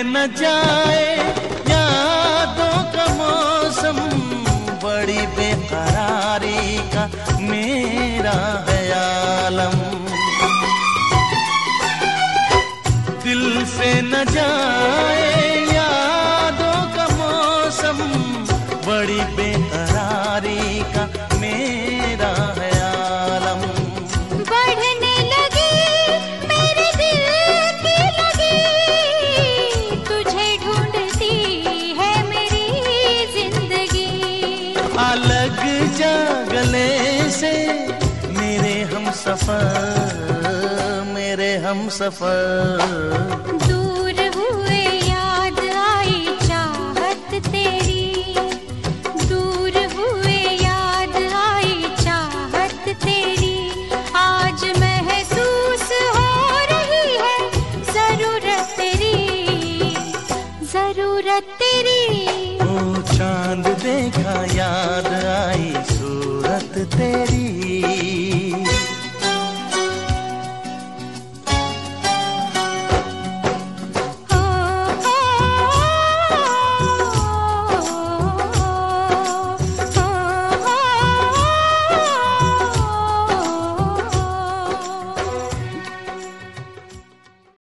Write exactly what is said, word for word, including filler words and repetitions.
न जाए यादों का मौसम, बड़ी बेकरारी का मेरा है आलम। दिल से न जाए यादों का मौसम, बड़ी बेकरारी का मेरा है आलम। बढ़ने लगी मेरे दिल की लगी, तुझे ढूंढती है मेरी जिंदगी। अलग जा गले से मेरे हम सफर, मेरे हम सफर। दूर हुए याद आई चाहत तेरी, दूर हुए याद आई चाहत तेरी। आज महसूस हो रही है जरूरत तेरी, जरूरत तेरी। ओ चांद देखा याद आई सूरत तेरी।